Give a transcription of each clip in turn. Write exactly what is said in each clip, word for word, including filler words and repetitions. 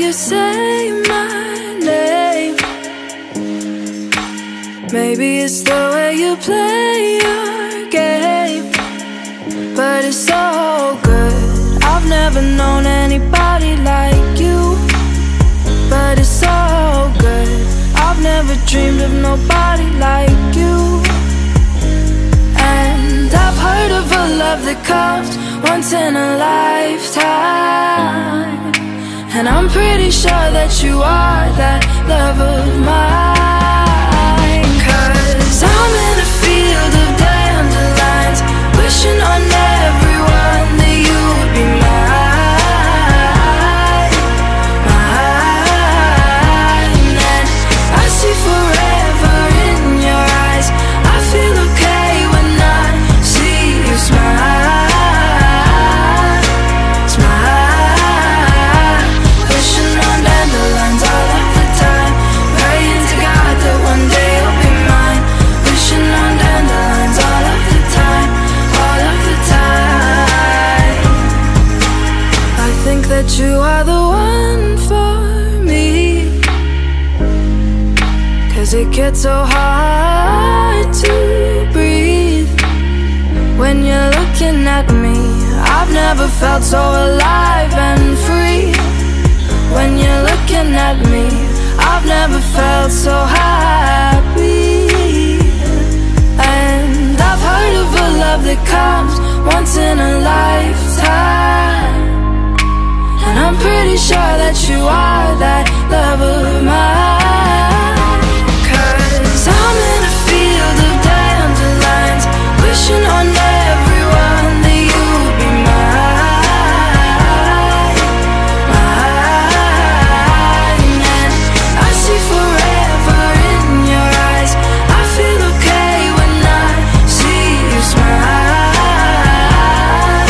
you say my name. Maybe it's the way you play your game, but it's so good. I've never known anybody like you, but it's so good. I've never dreamed of nobody like you. And I've heard of a love that comes once in a lifetime, and I'm pretty sure that you are that love of mine. Cause I'm in a field of dandelions, wishing on everyone that you would be mine, mine. And I see forever in your eyes. I feel okay when I see you smile, smile. Wishing on dandelions all of the time, praying to God that one day you'll be mine. Wishing on dandelions all of the time, all of the time. I think that you are the one for me, cause it gets so hard to breathe when you're looking at me. I've never felt so alive and free. When you're looking at me, I've never felt so happy. And I've heard of a love that comes once in a lifetime, and I'm pretty sure that you are that love of mine. Cause I'm in a field of dandelions, wishing on everyone that you would be mine, mine. And I see forever in your eyes. I feel okay when I see you smile,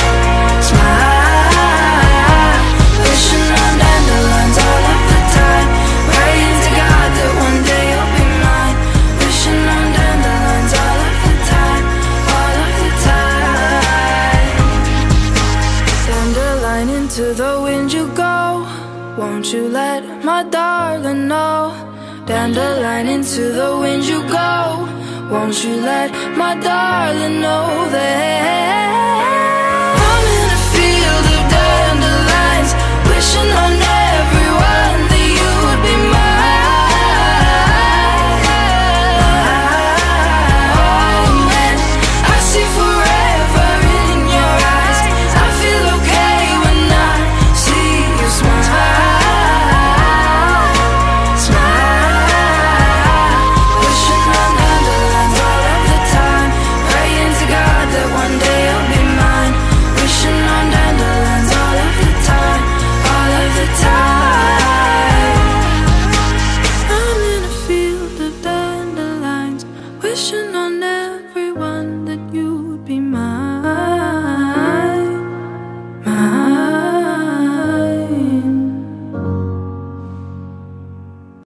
smile. Wishing on dandelions all of the time, praying to God that one day you'll be mine. Wishing on dandelions all of the time, all of the time. Dandelion, into the wind you go, won't you let my darling know? Dandelion, into the wind you go, won't you let my darling know that I'm in a field of dandelions, wishing on